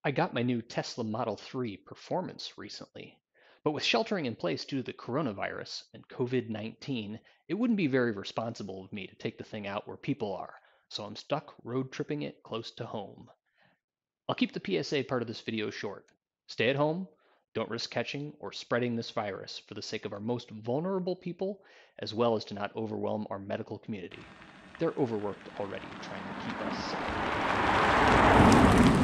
I got my new Tesla Model 3 Performance recently. But with sheltering in place due to the coronavirus and COVID-19, it wouldn't be very responsible of me to take the thing out where people are, so I'm stuck road tripping it close to home. I'll keep the PSA part of this video short. Stay at home, don't risk catching or spreading this virus for the sake of our most vulnerable people, as well as to not overwhelm our medical community. They're overworked already trying to keep us safe.